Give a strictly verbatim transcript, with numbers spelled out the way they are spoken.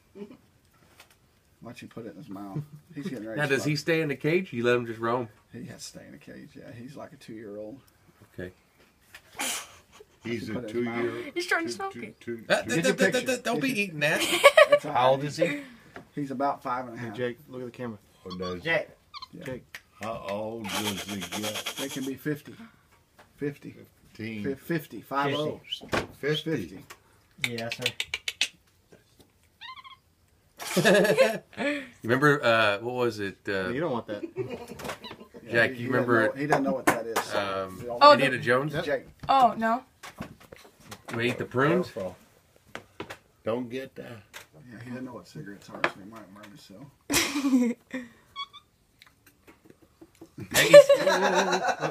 Watch him put it in his mouth. He's getting ready. Now, to does he stay in the cage? You let him just roam? He has to stay in a cage. Yeah, he's like a two-year-old. Okay. He's a two-year. He's trying to smoke it. Two, two, Uh, two, th- th- th- th- don't be eating that. That's all How right. old is he? He's about five and a half. Hey, Jake, look at the camera. oh, does- Jake. Yeah. Jake. How old does he get? They can be fifty. fifty. Fifteen. Fi- fifty. Five oh. Fifty. fifty. Yeah, sir. You remember, uh, what was it? Uh, You don't want that. Yeah, Jack, he- you he remember doesn't know, he doesn't know what that is. So um, the old- Oh, Indiana Jones? Jake. Oh, no. We eat the prunes? Careful. Don't get that. Yeah, he doesn't know what cigarettes are, so he might burn himself. Hey,